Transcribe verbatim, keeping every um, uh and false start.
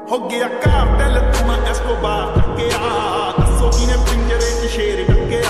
हो गया कार्टेल तू मैं एस्कोबार टकया दसो किने पिंजरे च शेर टकया